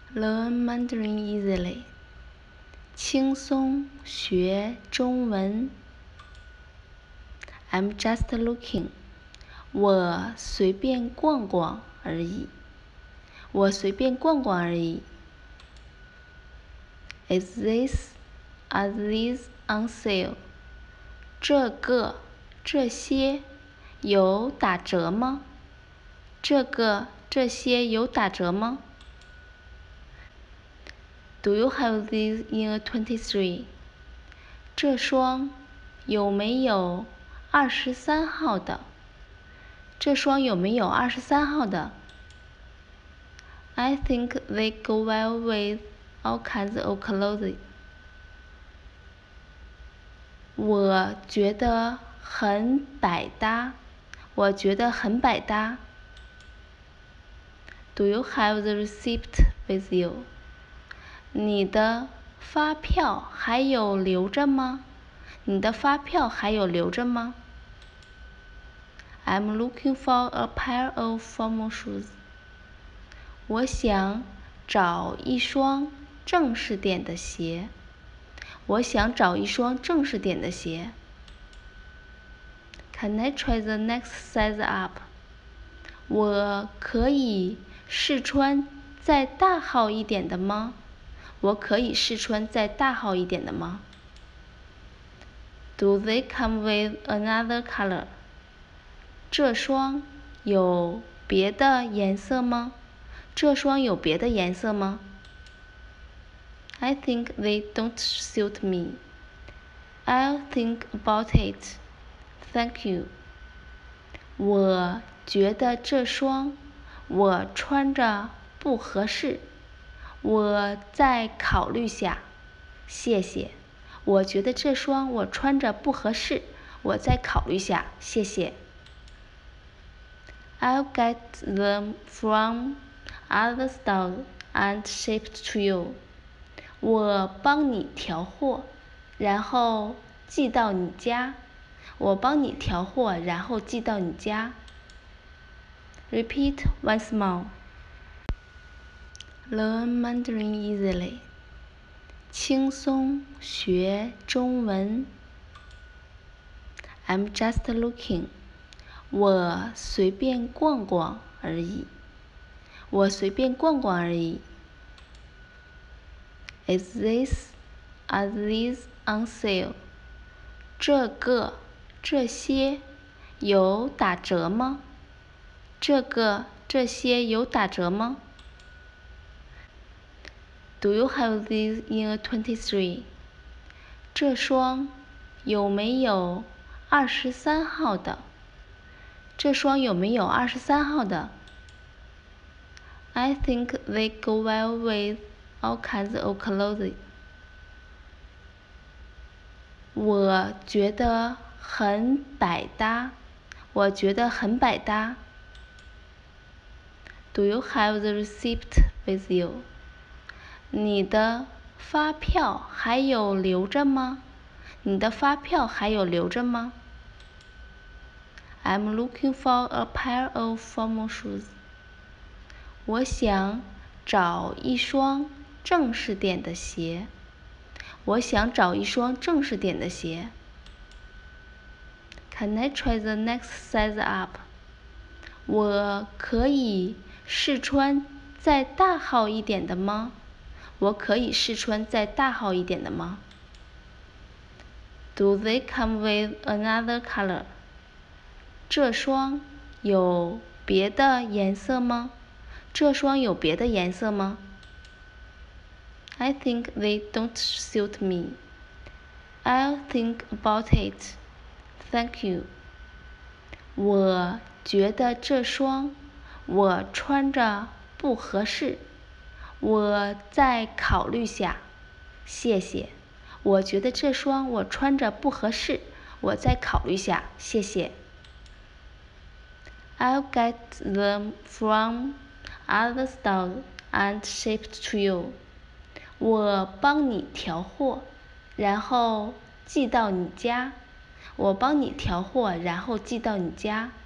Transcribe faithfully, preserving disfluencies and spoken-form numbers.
Learn Mandarin easily. 轻松学中文。I'm just looking. 我随便逛逛而已。我随便逛逛而已。Is this, are these on sale? 这个，这些有打折吗？这个，这些有打折吗？ Do you have these in a twenty-three? 这双有没有二十三号的？这双有没有二十三号的？ I think they go well with all kinds of clothes. 我觉得很百搭。我觉得很百搭。Do you have the receipt with you? 你的发票还有留着吗？你的发票还有留着吗？ I'm looking for a pair of formal shoes. 我想找一双正式点的鞋。我想找一双正式点的鞋。Can I try the next size up? 我可以试穿再大号一点的吗？我可以试穿再大号一点的吗？ Do they come with another color? 这双有别的颜色吗？这双有别的颜色吗？ I think they don't suit me. I'll think about it. Thank you. 我觉得这双我穿着不合适。我再考虑下，谢谢。我觉得这双我穿着不合适，我再考虑下，谢谢。I'll get them from other stores and ship to you. 我帮你调货，然后寄到你家。我帮你调货，然后寄到你家。Repeat once more. Learn Mandarin easily. 轻松学中文。I'm just looking. 我随便逛逛而已。我随便逛逛而已。Is this, are these on sale? 这个，这些有打折吗？这个，这些有打折吗？ Do you have these in a twenty-three? 这双有没有二十三号的？这双有没有二十三号的？ I think they go well with all kinds of clothes. 我觉得很百搭。我觉得很百搭。Do you have the receipt with you? 你的发票还有留着吗？你的发票还有留着吗？ I'm looking for a pair of formal shoes. 我想找一双正式点的鞋。我想找一双正式点的鞋。Can I try the next size up? 我可以试穿再大号一点的吗？我可以试穿再大号一点的吗？ Do they come with another color? 这双有别的颜色吗？这双有别的颜色吗？ I think they don't suit me. I'll think about it. Thank you. 我觉得这双我穿着不合适。我再考虑下，谢谢。我觉得这双我穿着不合适，我再考虑下，谢谢。I'll get them from other stores and ship to you. 我帮你调货，然后寄到你家。我帮你调货，然后寄到你家。